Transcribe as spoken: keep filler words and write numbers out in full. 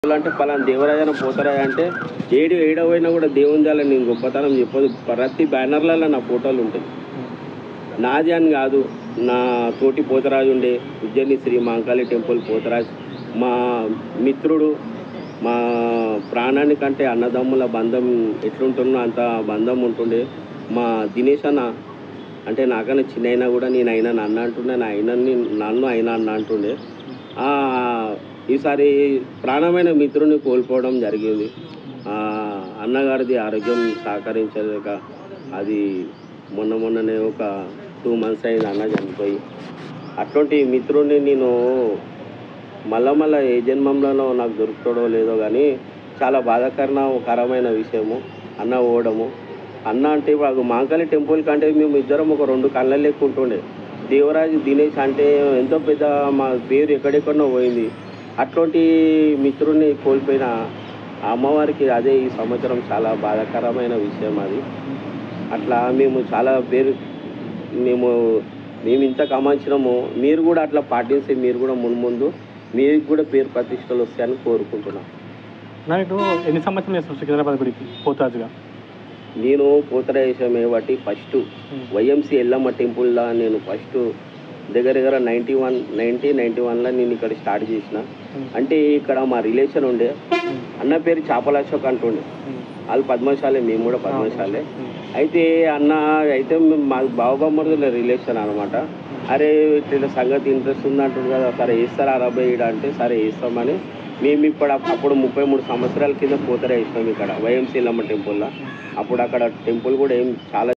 అంటే పలానా దేవరాజన పోతారా అంటే ఏడు ఏడవైనా కూడా దేవుని దాని నేను గొప్పతనం చెప్పదు. ప్రతి బ్యానర్లలో నా ఫోటోలు ఉంటాయి. నాది అని కాదు, నా తోటి పోతరాజు ఉండే ఉజ్జయిని శ్రీ మాంకాళి టెంపుల్ పోతరాజ్ మా మిత్రుడు, మా ప్రాణానికంటే అన్నదమ్ముల బంధం ఎట్లుంటుందో అంత బంధం ఉంటుండే. మా దినేష్ అన్న అంటే నాకన్నా చిన్న అయినా కూడా నేను అయినా అన్న అంటుండే, నా అయినని నన్ను అయినా అన్న అంటుండే. ఈసారి ప్రాణమైన మిత్రుని కోల్పోవడం జరిగింది. అన్నగారిది ఆరోగ్యం సహకరించలేక అది మొన్న మొన్ననే ఒక టూ మంత్స్ అయింది అన్న చనిపోయి. అట్లాంటి మిత్రుడిని నేను మళ్ళా మళ్ళీ ఏ జన్మంలోనో నాకు దొరుకుతాడో లేదో కానీ చాలా బాధాకరమైన విషయము అన్న పోవడము. అన్న అంటే వాడు మాంకాళి టెంపుల్ కంటే మేము ఇద్దరం ఒక రెండు కళ్ళ లెక్క ఉంటుండే. దేవరాజు దినేష్ అంటే ఎంతో పెద్ద మా పేరు ఎక్కడెక్కడో పోయింది. అట్లాంటి మిత్రుడిని కోల్పోయిన అమ్మవారికి అదే ఈ సంవత్సరం చాలా బాధాకరమైన విషయం అది. అట్లా మేము చాలా పేరు మేము మేము ఇంత కమాంచినాము, మీరు కూడా అట్లా పాటిస్తే మీరు కూడా ముందు ముందు మీకు కూడా పేరు ప్రతిష్టలు వస్తాయని కోరుకుంటున్నాను. నాకు ఎన్ని సంవత్సరం చేస్తాను సికింద్రాబాద్ గుడికి పోతాజుగా? నేను పోతరాజమే బట్టి ఫస్ట్ వైఎంసీ ఎల్లమ్మ టెంపుల్లో నేను ఫస్ట్ దగ్గర దగ్గర నైంటీ వన్ నైన్టీ నైంటీ వన్లో నేను ఇక్కడ స్టార్ట్ చేసిన. అంటే ఇక్కడ మా రిలేషన్ ఉండే అన్న పేరు చేపల అశోక్ అంటుండే. వాళ్ళు పద్మశాలే, మేము కూడా పద్మశాలే. అయితే అన్న అయితే మా బావబామ్మర్దుల రిలేషన్ అనమాట. అరే ఇట్లా సంగతి ఇంట్రెస్ట్ ఉందంటుంది కదా, సరే వేస్తారా అరవై ఏడు అంటే సరే వేస్తామని మేము ఇప్పుడు అప్పుడు ముప్పై మూడు సంవత్సరాల కింద పోతరా వేసినాం ఇక్కడ వైఎంసీ ఎల్లమ్మ టెంపుల్లో. అప్పుడు అక్కడ టెంపుల్ కూడా ఏం చాలా